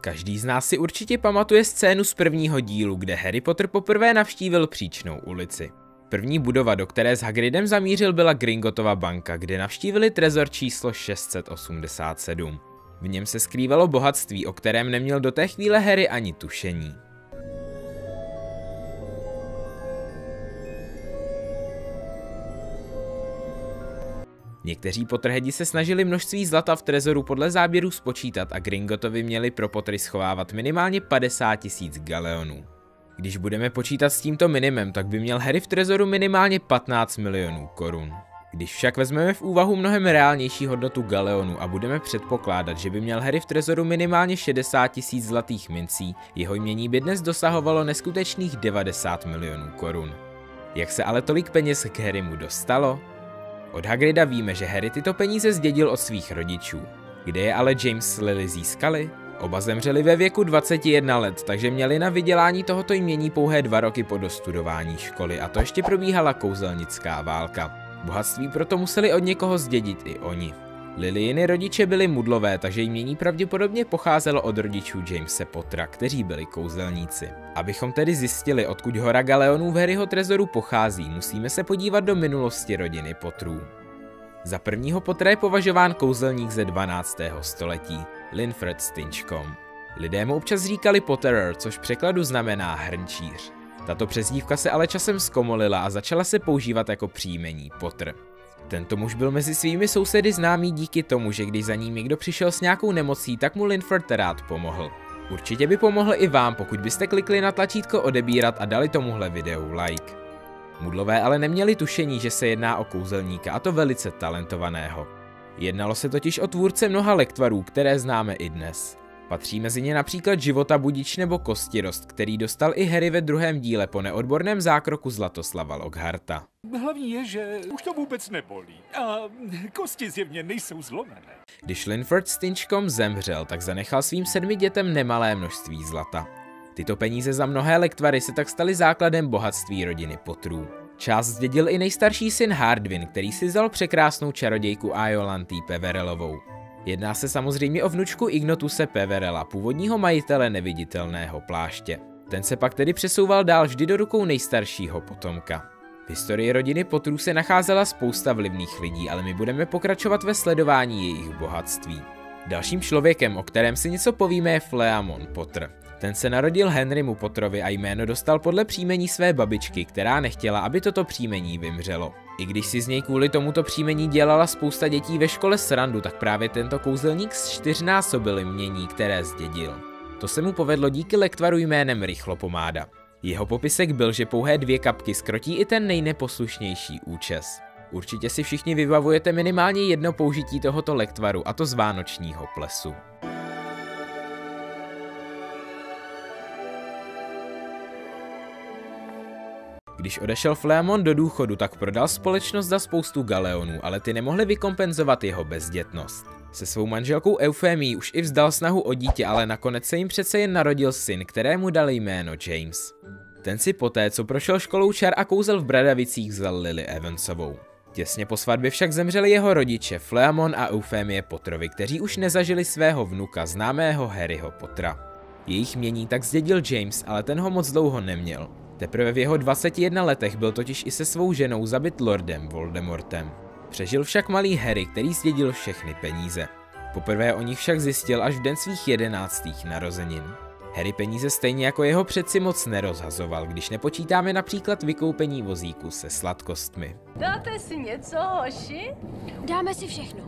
Každý z nás si určitě pamatuje scénu z prvního dílu, kde Harry Potter poprvé navštívil Příčnou ulici. První budova, do které s Hagridem zamířil, byla Gringotova banka, kde navštívili trezor číslo 687. V něm se skrývalo bohatství, o kterém neměl do té chvíle Harry ani tušení. Někteří Potterheadi se snažili množství zlata v trezoru podle záběrů spočítat a Gringotovi měli pro Pottery schovávat minimálně 50 000 galeonů. Když budeme počítat s tímto minimem, tak by měl Harry v trezoru minimálně 15 milionů korun. Když však vezmeme v úvahu mnohem reálnější hodnotu galeonu a budeme předpokládat, že by měl Harry v trezoru minimálně 60 000 zlatých mincí, jeho jmění by dnes dosahovalo neskutečných 90 milionů korun. Jak se ale tolik peněz k Harrymu dostalo? Od Hagrida víme, že Harry tyto peníze zdědil od svých rodičů. Kde je ale James s Lily získali? Oba zemřeli ve věku 21 let, takže měli na vydělání tohoto jmění pouhé 2 roky po dostudování školy a to ještě probíhala kouzelnická válka. Bohatství proto museli od někoho zdědit i oni. Lilyiny rodiče byli mudlové, takže jmění pravděpodobně pocházelo od rodičů Jamese Pottera, kteří byli kouzelníci. Abychom tedy zjistili, odkud hora galeonů v Harryho trezoru pochází, musíme se podívat do minulosti rodiny Potterů. Za prvního Pottera je považován kouzelník ze 12. století, Linfred Stinchcombe. Lidé mu občas říkali Potterer, což v překladu znamená hrnčíř. Tato přezdívka se ale časem zkomolila a začala se používat jako příjmení Potter. Tento muž byl mezi svými sousedy známý díky tomu, že když za ním někdo přišel s nějakou nemocí, tak mu Linford rád pomohl. Určitě by pomohl i vám, pokud byste klikli na tlačítko odebírat a dali tomuhle videu like. Mudlové ale neměli tušení, že se jedná o kouzelníka, a to velice talentovaného. Jednalo se totiž o tvůrce mnoha lektvarů, které známe i dnes. Patří mezi ně například Života budič nebo Kostirost, který dostal i Harry ve druhém díle po neodborném zákroku Zlatoslava Lockharta. Hlavní je, že už to vůbec nebolí a kosti zjevně nejsou zlomené. Když Linford Stinchcombe zemřel, tak zanechal svým 7 dětem nemalé množství zlata. Tyto peníze za mnohé lektvary se tak staly základem bohatství rodiny Potterů. Část zdědil i nejstarší syn Hardwin, který si vzal překrásnou čarodějku Aiolantu Peverellovou. Jedná se samozřejmě o vnučku Ignotuse Peverella, původního majitele neviditelného pláště. Ten se pak tedy přesouval dál vždy do rukou nejstaršího potomka. V historii rodiny Potterů se nacházela spousta vlivných lidí, ale my budeme pokračovat ve sledování jejich bohatství. Dalším člověkem, o kterém si něco povíme, je Philemon Potter. Ten se narodil Henrymu Potterovi a jméno dostal podle příjmení své babičky, která nechtěla, aby toto příjmení vymřelo. I když si z něj kvůli tomuto příjmení dělala spousta dětí ve škole srandu, tak právě tento kouzelník zčtyřnásobil jmění, které zdědil. To se mu povedlo díky lektvaru jménem Rychlopomáda. Jeho popisek byl, že pouhé 2 kapky zkrotí i ten nejneposlušnější účes. Určitě si všichni vybavujete minimálně jedno použití tohoto lektvaru, a to z vánočního plesu. Když odešel Philemon do důchodu, tak prodal společnost za spoustu galeonů, ale ty nemohly vykompenzovat jeho bezdětnost. Se svou manželkou Eufémií už i vzdal snahu o dítě, ale nakonec se jim přece jen narodil syn, kterému dali jméno James. Ten si poté, co prošel školou čar a kouzel v Bradavicích, vzal Lily Evansovou. Těsně po svatbě však zemřeli jeho rodiče Philemon a Eufémie Potterovi, kteří už nezažili svého vnuka, známého Harryho Pottera. Jejich jmění tak zdědil James, ale ten ho moc dlouho neměl. Teprve v jeho 21 letech byl totiž i se svou ženou zabit Lordem Voldemortem. Přežil však malý Harry, který zdědil všechny peníze. Poprvé o nich však zjistil až v den svých 11. narozenin. Harry peníze stejně jako jeho předci moc nerozhazoval, když nepočítáme například vykoupení vozíku se sladkostmi. Dáte si něco, hoši? Dáme si všechno.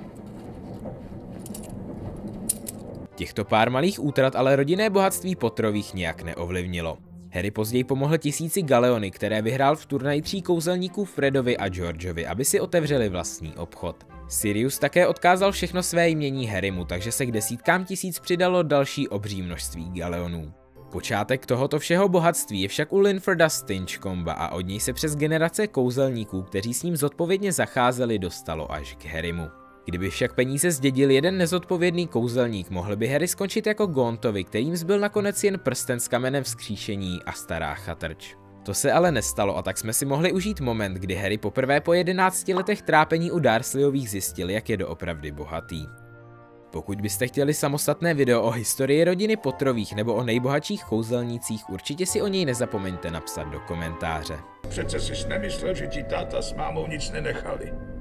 Těchto pár malých útrat ale rodinné bohatství Potterových nějak neovlivnilo. Harry později pomohl 1000 galeony, které vyhrál v turnaji 3 kouzelníků Fredovi a Georgeovi, aby si otevřeli vlastní obchod. Sirius také odkázal všechno své jmění Harrymu, takže se k desítkám tisíc přidalo další obří množství galeonů. Počátek tohoto všeho bohatství je však u Linforda Stinchcomba a od něj se přes generace kouzelníků, kteří s ním zodpovědně zacházeli, dostalo až k Harrymu. Kdyby však peníze zdědil jeden nezodpovědný kouzelník, mohl by Harry skončit jako Gauntovi, kterým zbyl nakonec jen prsten s kamenem vzkříšení a stará chatrč. To se ale nestalo, a tak jsme si mohli užít moment, kdy Harry poprvé po 11 letech trápení u Dursleyových zjistil, jak je doopravdy bohatý. Pokud byste chtěli samostatné video o historii rodiny Potterových nebo o nejbohatších kouzelnících, určitě si o něj nezapomeňte napsat do komentáře. Přece jsi nemyslel, že ti táta s mámou nic nenechali.